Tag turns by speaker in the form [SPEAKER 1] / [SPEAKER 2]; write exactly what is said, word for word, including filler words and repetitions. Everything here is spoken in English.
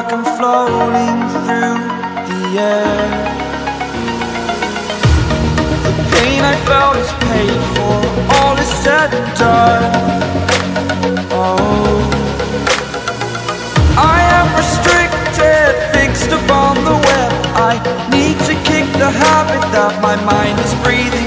[SPEAKER 1] like I'm floating through the air. The pain I felt is paid for, all is said and done. Oh, I am restricted, fixed upon the web. I need to kick the habit that my mind is breathing